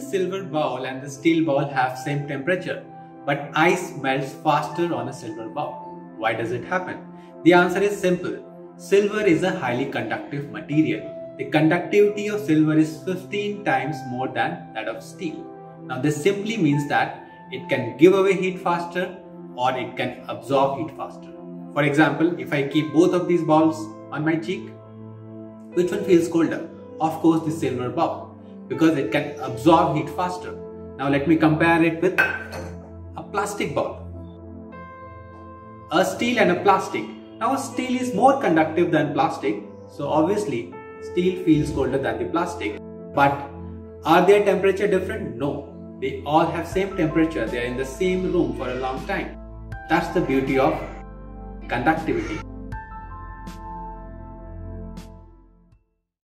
silver bowl and the steel bowl have same temperature, but ice melts faster on a silver bowl. Why does it happen? The answer is simple. Silver is a highly conductive material. The conductivity of silver is 15 times more than that of steel. Now this simply means that it can give away heat faster or it can absorb heat faster. For example, if I keep both of these balls on my cheek, which one feels colder? Of course the silver bowl, because it can absorb heat faster. Now let me compare it with a plastic bowl. A steel and a plastic. Now steel is more conductive than plastic, so obviously steel feels colder than the plastic. But are their temperature different? No. They all have same temperature. They are in the same room for a long time. That's the beauty of conductivity.